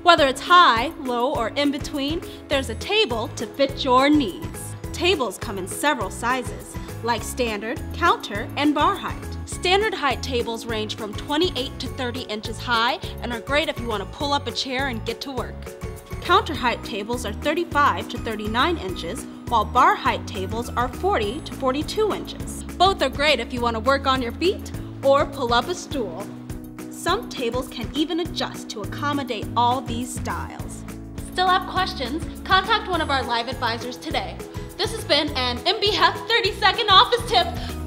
Whether it's high, low, or in between, there's a table to fit your needs. Tables come in several sizes, like standard, counter, and bar height. Standard height tables range from 28 to 30 inches high and are great if you want to pull up a chair and get to work. Counter height tables are 35 to 39 inches, while bar height tables are 40 to 42 inches. Both are great if you want to work on your feet or pull up a stool. Some tables can even adjust to accommodate all these styles. Still have questions? Contact one of our live advisors today. This has been an MBF 30-second office tip.